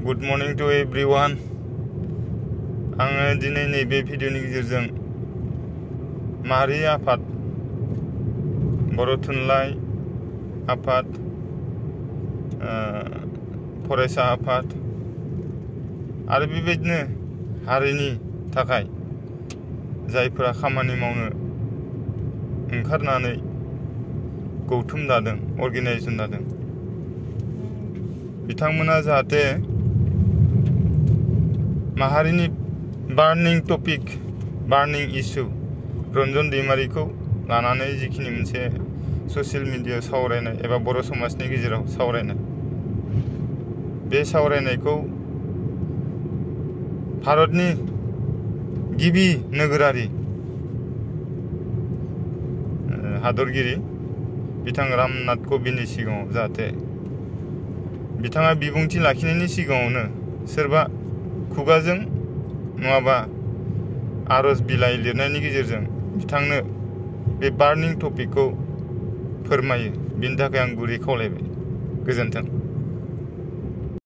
Good morning to everyone. आङो दिनै नैबे भिडिअनि गेजेरजों माहारि आफाद, बर' थुनलाइ आफाद, फरायसा आफाद आरो बेबायदिनो हारिनि थाखाय जायफोरा खामानि मावनो ओंखारनानै गौथुम दादों, अर्गेनाइजेसन दादों, बिथांमोना जाहाथे माहारिनि बार्निं टपिक, बार्निं इस्यु रन्जन दैमारिखौ लानानै जिखिनि मोनसे ससियेल मिडियायाव सावरायनाय एबा बर' समाजनि गेजेराव सावरायनाय, बे सावरायनायखौ भारतनि गिबि नोगोरारि हादरगिरि बिथां रामनाथ क'विन्दनि सिगाङाव जाहाथे बिथाङा बिबुंथि लाखिनायनि सिगाङावनो सोरबा खुगाजों नङाबा आरज बिलाइ लिरनायनि गेजेरजों बिथांनो बे बार्निं टपिकखौ फोरमायो। बिनि थाखाय आं गुरै खावलायबाय। गोजोन्थों।